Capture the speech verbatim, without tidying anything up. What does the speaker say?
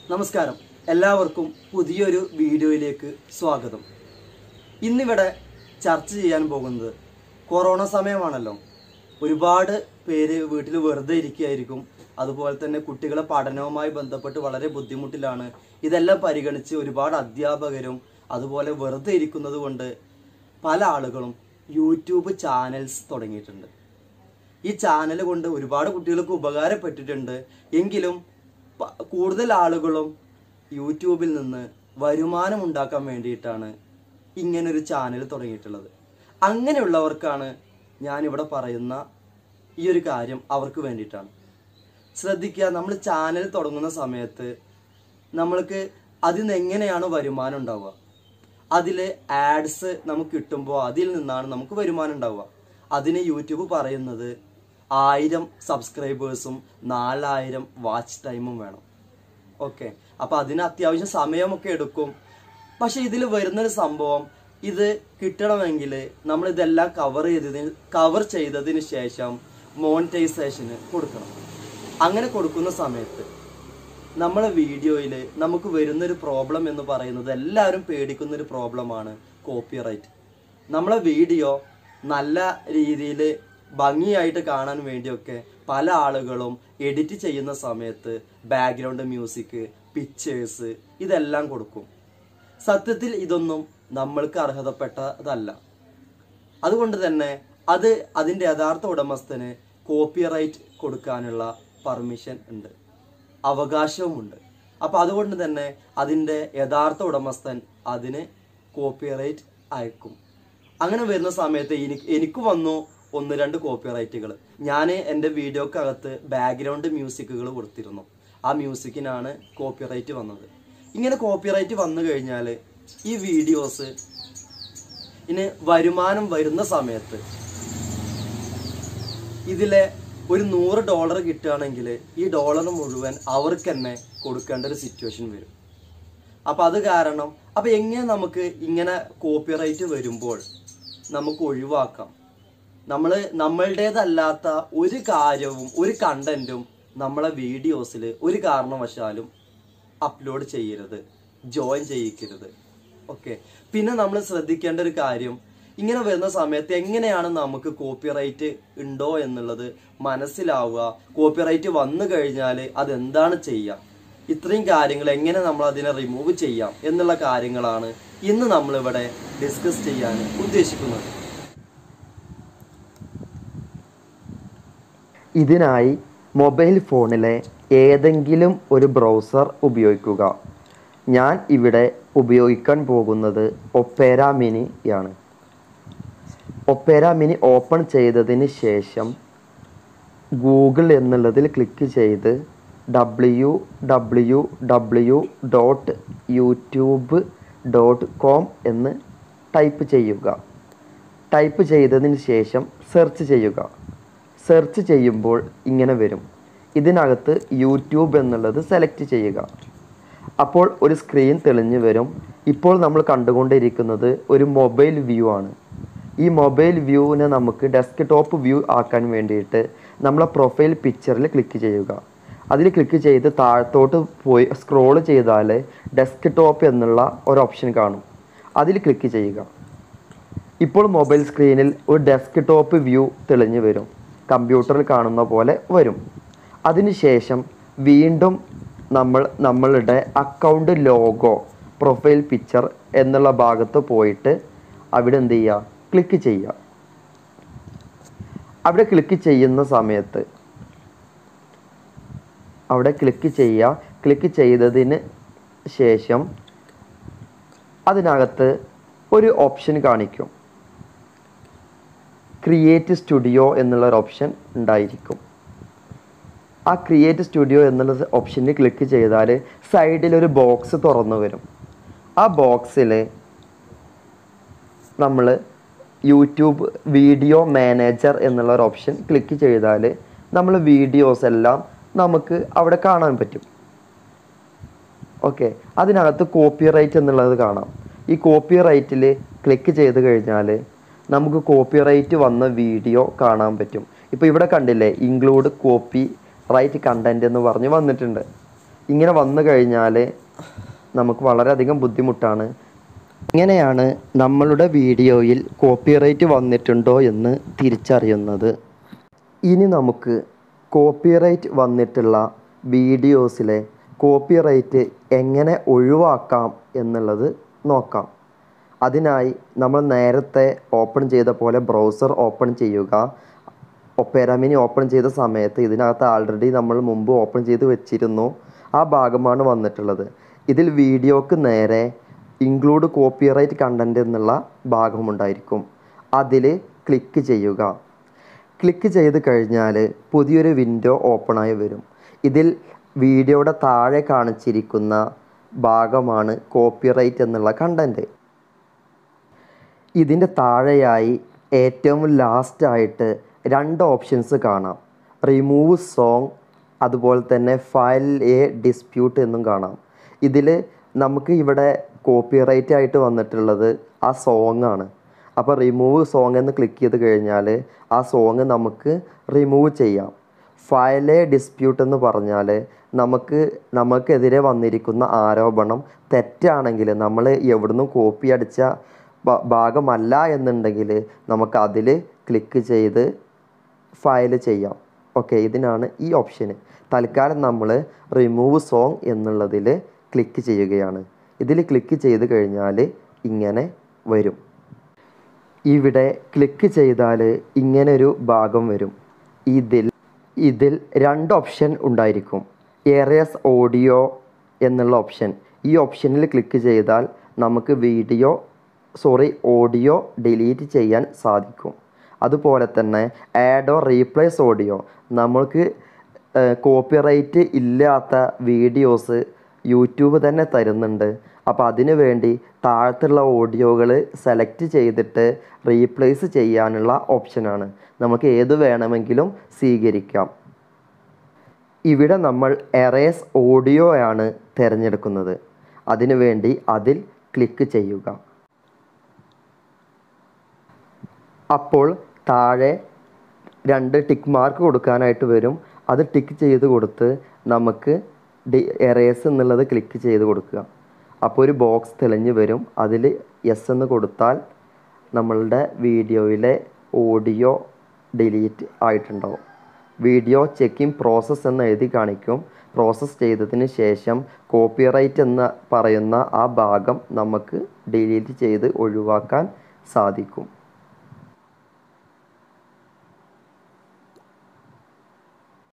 നമസ്കാരം, എല്ലാവർക്കും പുതിയൊരു വീഡിയോയിലേക്ക് സ്വാഗതം. ഇന്നിവിടെ ചർച്ച ചെയ്യാൻ പോകുന്നത് കൊറോണ സമയമാണല്ലോ. ഒരുപാട് പേര് വീട്ടിൽ വെറുതെ ഇരിക്കുകയായിരിക്കും. അതുപോലെ തന്നെ കുട്ടികളെ പഠനവുമായി ബന്ധപ്പെട്ട് വളരെ ബുദ്ധിമുട്ടിലാണ്. ഇതെല്ലാം പരിഗണിച്ച് ഒരുപാട് അധ്യാപകരും അതുപോലെ വെറുതെ ഇരിക്കുന്നത് കൊണ്ട് പല ആളുകളും യൂട്യൂബ് ചാനൽസ് തുടങ്ങിയിട്ടുണ്ട്. ഈ ചാനൽ കൊണ്ട് ഒരുപാട് കുട്ടികൾക്ക് ഉപകാരപ്പെട്ടിട്ടുണ്ട്. എങ്കിലും കൂടുതൽ ആളുകളും യൂട്യൂബിൽ നിന്ന് വരുമാനം ഉണ്ടാക്കാൻ വേണ്ടിയിട്ടാണ് ഇങ്ങനൊരു ചാനൽ തുടങ്ങിയിട്ടുള്ളത്. അങ്ങനെയുള്ളവർക്കാണ് ഞാനിവിടെ പറയുന്ന ഈ ഒരു കാര്യം, അവർക്ക് വേണ്ടിയിട്ടാണ്. ശ്രദ്ധിക്കുക, നമ്മൾ ചാനൽ തുടങ്ങുന്ന സമയത്ത് നമ്മൾക്ക് അതിൽ നിന്ന് എങ്ങനെയാണ് വരുമാനം ഉണ്ടാവുക? അതിൽ ആഡ്സ് നമുക്ക് കിട്ടുമ്പോൾ അതിൽ നിന്നാണ് നമുക്ക് വരുമാനം ഉണ്ടാവുക. അതിന് യൂട്യൂബ് പറയുന്നത് ആയിരം സബ്സ്ക്രൈബേഴ്സും നാലായിരം വാച്ച് ടൈമും വേണം. ഓക്കെ, അപ്പോൾ അതിന് അത്യാവശ്യം സമയമൊക്കെ എടുക്കും. പക്ഷെ ഇതിൽ വരുന്നൊരു സംഭവം, ഇത് കിട്ടണമെങ്കിൽ നമ്മൾ ഇതെല്ലാം കവർ ചെയ്തതിന് കവർ ചെയ്തതിന് ശേഷം മോണിറ്റൈസേഷന് കൊടുക്കണം. അങ്ങനെ കൊടുക്കുന്ന സമയത്ത് നമ്മളെ വീഡിയോയിൽ നമുക്ക് വരുന്നൊരു പ്രോബ്ലം എന്ന് പറയുന്നത്, എല്ലാവരും പേടിക്കുന്നൊരു പ്രോബ്ലമാണ് കോപ്പിറൈറ്റ്. നമ്മളെ വീഡിയോ നല്ല രീതിയിൽ ഭംഗിയായിട്ട് കാണാൻ വേണ്ടിയൊക്കെ പല ആളുകളും എഡിറ്റ് ചെയ്യുന്ന സമയത്ത് ബാക്ക്ഗ്രൗണ്ട് മ്യൂസിക്, പിക്ചേഴ്സ് ഇതെല്ലാം കൊടുക്കും. സത്യത്തിൽ ഇതൊന്നും നമ്മൾക്ക് അർഹതപ്പെട്ടതല്ല. അതുകൊണ്ട് തന്നെ അത് അതിൻ്റെ യഥാർത്ഥ ഉടമസ്ഥന് കോപ്പിറൈറ്റ് കൊടുക്കാനുള്ള പെർമിഷൻ ഉണ്ട്, അവകാശവുമുണ്ട്. അപ്പോൾ അതുകൊണ്ട് തന്നെ അതിൻ്റെ യഥാർത്ഥ ഉടമസ്ഥൻ അതിന് കോപ്പിറൈറ്റ് അയക്കും. അങ്ങനെ വരുന്ന സമയത്ത് എനിക്ക് എനിക്ക് വന്നു ഒന്ന് രണ്ട് കോപ്പിറൈറ്റുകൾ. ഞാൻ എൻ്റെ വീഡിയോക്കകത്ത് ബാക്ക്ഗ്രൗണ്ട് മ്യൂസിക്കുകൾ കൊടുത്തിരുന്നു. ആ മ്യൂസിക്കിനാണ് കോപ്പിറൈറ്റ് വന്നത്. ഇങ്ങനെ കോപ്പിറൈറ്റ് വന്നു കഴിഞ്ഞാൽ ഈ വീഡിയോസ് ഇനി വരുമാനം വരുന്ന സമയത്ത് ഇതിലെ ഒരു നൂറ് ഡോളർ കിട്ടുകയാണെങ്കിൽ ഈ ഡോളർ മുഴുവൻ അവർക്ക് തന്നെ കൊടുക്കേണ്ട ഒരു സിറ്റുവേഷൻ വരും. അപ്പം അത് കാരണം അപ്പം എങ്ങനെ നമുക്ക് ഇങ്ങനെ കോപ്പിറൈറ്റ് വരുമ്പോൾ നമുക്ക് ഒഴിവാക്കാം? നമ്മൾ നമ്മളുടേതല്ലാത്ത ഒരു കാര്യവും ഒരു കണ്ടന്റും നമ്മളെ വീഡിയോസിൽ ഒരു കാരണവശാലും അപ്ലോഡ് ചെയ്യരുത്, ജോയിൻ ചെയ്യിക്കരുത്. ഓക്കെ, പിന്നെ നമ്മൾ ശ്രദ്ധിക്കേണ്ട ഒരു കാര്യം, ഇങ്ങനെ വരുന്ന സമയത്ത് എങ്ങനെയാണ് നമുക്ക് കോപ്പിറൈറ്റ് ഉണ്ടോ എന്നുള്ളത് മനസ്സിലാവുക, കോപ്പിറൈറ്റ് വന്നു കഴിഞ്ഞാൽ അതെന്താണ് ചെയ്യുക, ഇത്രയും കാര്യങ്ങൾ എങ്ങനെ നമ്മൾ അതിനെ റിമൂവ് ചെയ്യാം എന്നുള്ള കാര്യങ്ങളാണ് ഇന്ന് നമ്മളിവിടെ ഡിസ്കസ് ചെയ്യാൻ ഉദ്ദേശിക്കുന്നത്. ഇതിനായി മൊബൈൽ ഫോണിലെ ഏതെങ്കിലും ഒരു ബ്രൗസർ ഉപയോഗിക്കുക. ഞാൻ ഇവിടെ ഉപയോഗിക്കാൻ പോകുന്നത് ഒപ്പേര മിനിയാണ്. ഒപ്പേര മിനി ഓപ്പൺ ചെയ്തതിന് ശേഷം ഗൂഗിൾ എന്നുള്ളതിൽ ക്ലിക്ക് ചെയ്ത് W W W dot YouTube dot com എന്ന് ടൈപ്പ് ചെയ്യുക. ടൈപ്പ് ചെയ്തതിന് ശേഷം സെർച്ച് ചെയ്യുക. സെർച്ച് ചെയ്യുമ്പോൾ ഇങ്ങനെ വരും. ഇതിനകത്ത് യൂട്യൂബ് എന്നുള്ളത് സെലക്ട് ചെയ്യുക. അപ്പോൾ ഒരു സ്ക്രീൻ തെളിഞ്ഞു വരും. ഇപ്പോൾ നമ്മൾ കണ്ടുകൊണ്ടിരിക്കുന്നത് ഒരു മൊബൈൽ വ്യൂ ആണ്. ഈ മൊബൈൽ വ്യൂവിനെ നമുക്ക് ഡെസ്ക്ടോപ്പ് വ്യൂ ആക്കാൻ വേണ്ടിയിട്ട് നമ്മളെ പ്രൊഫൈൽ പിക്ചറിൽ ക്ലിക്ക് ചെയ്യുക. അതിൽ ക്ലിക്ക് ചെയ്ത് താഴത്തോട്ട് പോയി സ്ക്രോൾ ചെയ്താൽ ഡെസ്ക്ടോപ്പ് എന്നുള്ള ഒരു ഓപ്ഷൻ കാണും. അതിൽ ക്ലിക്ക് ചെയ്യുക. ഇപ്പോൾ മൊബൈൽ സ്ക്രീനിൽ ഒരു ഡെസ്ക്ടോപ്പ് വ്യൂ തെളിഞ്ഞു വരും. കമ്പ്യൂട്ടറിൽ കാണുന്ന പോലെ വരും. അതിനുശേഷം വീണ്ടും നമ്മൾ നമ്മളുടെ അക്കൗണ്ട് ലോഗോ, പ്രൊഫൈൽ പിക്ചർ എന്നുള്ള ഭാഗത്ത് പോയിട്ട് അവിടെ എന്ത് ചെയ്യുക, ക്ലിക്ക് ചെയ്യുക. അവിടെ ക്ലിക്ക് ചെയ്യുന്ന സമയത്ത് അവിടെ ക്ലിക്ക് ചെയ്യുക. ക്ലിക്ക് ചെയ്തതിന് ശേഷം അതിനകത്ത് ഒരു ഓപ്ഷൻ കാണിക്കും. ക്രിയേറ്റ് സ്റ്റുഡിയോ എന്നുള്ള ഒരു ഓപ്ഷൻ ഉണ്ടായിരിക്കും. ആ ക്രിയേറ്റ് സ്റ്റുഡിയോ എന്നുള്ള ഓപ്ഷനിൽ ക്ലിക്ക് ചെയ്താൽ സൈഡിലൊരു ബോക്സ് തുറന്നു വരും. ആ ബോക്സിൽ നമ്മൾ യൂട്യൂബ് വീഡിയോ മാനേജർ എന്നുള്ള ഒരു ഓപ്ഷൻ ക്ലിക്ക് ചെയ്താൽ നമ്മൾ വീഡിയോസ് എല്ലാം നമുക്ക് അവിടെ കാണാൻ പറ്റും. ഓക്കെ, അതിനകത്ത് കോപ്പിറൈറ്റ് എന്നുള്ളത് കാണാം. ഈ കോപ്പിറൈറ്റിൽ ക്ലിക്ക് ചെയ്ത് കഴിഞ്ഞാൽ നമുക്ക് കോപ്പിറൈറ്റ് വന്ന വീഡിയോ കാണാൻ പറ്റും. ഇപ്പോൾ ഇവിടെ കണ്ടില്ലേ, ഇൻക്ലൂഡ് കോപ്പി റൈറ്റ് കണ്ടന്റ് എന്ന് പറഞ്ഞ് വന്നിട്ടുണ്ട്. ഇങ്ങനെ വന്നു കഴിഞ്ഞാൽ നമുക്ക് വളരെയധികം ബുദ്ധിമുട്ടാണ്. ഇങ്ങനെയാണ് നമ്മളുടെ വീഡിയോയിൽ കോപ്പിറൈറ്റ് വന്നിട്ടുണ്ടോ എന്ന് തിരിച്ചറിയുന്നത്. ഇനി നമുക്ക് കോപ്പിറൈറ്റ് വന്നിട്ടുള്ള വീഡിയോസിലെ കോപ്പിറൈറ്റ് എങ്ങനെ ഒഴിവാക്കാം എന്നുള്ളത് നോക്കാം. അതിനായി നമ്മൾ നേരത്തെ ഓപ്പൺ ചെയ്ത പോലെ ബ്രൗസർ ഓപ്പൺ ചെയ്യുക. ഒപ്പേര മിനി ഓപ്പൺ ചെയ്ത സമയത്ത് ഇതിനകത്ത് ആൾറെഡി നമ്മൾ മുമ്പ് ഓപ്പൺ ചെയ്ത് വെച്ചിരുന്നു. ആ ഭാഗമാണ് വന്നിട്ടുള്ളത്. ഇതിൽ വീഡിയോക്ക് നേരെ ഇൻക്ലൂഡ് കോപ്പിറൈറ്റ് കണ്ടൻറ്റ് എന്നുള്ള ഭാഗമുണ്ടായിരിക്കും. അതിൽ ക്ലിക്ക് ചെയ്യുക. ക്ലിക്ക് ചെയ്ത് കഴിഞ്ഞാൽ പുതിയൊരു വിൻഡോ ഓപ്പണായി വരും. ഇതിൽ വീഡിയോയുടെ താഴെ കാണിച്ചിരിക്കുന്ന ഭാഗമാണ് കോപ്പിറൈറ്റ് എന്നുള്ള കണ്ടൻറ്റ്. ഇതിൻ്റെ താഴെയായി ഏറ്റവും ലാസ്റ്റായിട്ട് രണ്ട് ഓപ്ഷൻസ് കാണാം. റിമൂവ് സോങ്, അതുപോലെ തന്നെ ഫയൽ എ ഡിസ്പ്യൂട്ട് എന്നും കാണാം. ഇതിൽ നമുക്ക് ഇവിടെ കോപ്പിറൈറ്റ് ആയിട്ട് വന്നിട്ടുള്ളത് ആ സോങ് ആണ്. അപ്പോൾ റിമൂവ് സോങ് എന്ന് ക്ലിക്ക് ചെയ്ത് കഴിഞ്ഞാൽ ആ സോങ് നമുക്ക് റിമൂവ് ചെയ്യാം. ഫയൽ എ ഡിസ്പ്യൂട്ട് എന്ന് പറഞ്ഞാൽ നമുക്ക് നമുക്കെതിരെ വന്നിരിക്കുന്ന ആരോപണം തെറ്റാണെങ്കിൽ, നമ്മൾ എവിടുന്നും കോപ്പി അടിച്ച ഭാഗമല്ല എന്നുണ്ടെങ്കിൽ നമുക്ക് അതിൽ ക്ലിക്ക് ചെയ്ത് ഫയൽ ചെയ്യാം. ഓക്കെ, ഇതിനാണ് ഈ ഓപ്ഷന്. തൽക്കാലം നമ്മൾ റിമൂവ് സോങ് എന്നുള്ളതിൽ ക്ലിക്ക് ചെയ്യുകയാണ്. ഇതിൽ ക്ലിക്ക് ചെയ്ത് കഴിഞ്ഞാൽ ഇങ്ങനെ വരും. ഇവിടെ ക്ലിക്ക് ചെയ്താൽ ഇങ്ങനൊരു ഭാഗം വരും. ഇതിൽ ഇതിൽ രണ്ട് ഓപ്ഷൻ ഉണ്ടായിരിക്കും. എറേസ് ഓഡിയോ എന്നുള്ള ഓപ്ഷൻ. ഈ ഓപ്ഷനിൽ ക്ലിക്ക് ചെയ്താൽ നമുക്ക് വീഡിയോ സോറി ഓഡിയോ ഡിലീറ്റ് ചെയ്യാൻ സാധിക്കും. അതുപോലെ തന്നെ ആഡ് ഓർ റീപ്ലേസ് ഓഡിയോ, നമ്മൾക്ക് കോപ്പിറൈറ്റ് ഇല്ലാത്ത വീഡിയോസ് യൂട്യൂബ് തന്നെ തരുന്നുണ്ട്. അപ്പോൾ അതിനു വേണ്ടി താഴത്തുള്ള ഓഡിയോകൾ സെലക്ട് ചെയ്തിട്ട് റീപ്ലേസ് ചെയ്യാനുള്ള ഓപ്ഷനാണ്. നമുക്ക് ഏത് വേണമെങ്കിലും സ്വീകരിക്കാം. ഇവിടെ നമ്മൾ എറേസ് ഓഡിയോ ആണ് തിരഞ്ഞെടുക്കുന്നത്. അതിനു വേണ്ടി അതിൽ ക്ലിക്ക് ചെയ്യുക. അപ്പോൾ താഴെ രണ്ട് ടിക്ക് മാർക്ക് കൊടുക്കാനായിട്ട് വരും. അത് ടിക്ക് ചെയ്ത് കൊടുത്ത് നമുക്ക് ഡി എറേസ് എന്നുള്ളത് ക്ലിക്ക് ചെയ്ത് കൊടുക്കുക. അപ്പോൾ ഒരു ബോക്സ് തെളിഞ്ഞ് വരും. അതിൽ യെസ് എന്ന് കൊടുത്താൽ നമ്മളുടെ വീഡിയോയിലെ ഓഡിയോ ഡിലീറ്റ് ആയിട്ടുണ്ടാവും. വീഡിയോ ചെക്കിംഗ് പ്രോസസ്സ് എന്ന് എഴുതി കാണിക്കും. പ്രോസസ്സ് ചെയ്തതിന് ശേഷം കോപ്പിറൈറ്റ് എന്ന് പറയുന്ന ആ ഭാഗം നമുക്ക് ഡിലീറ്റ് ചെയ്ത് ഒഴിവാക്കാൻ സാധിക്കും.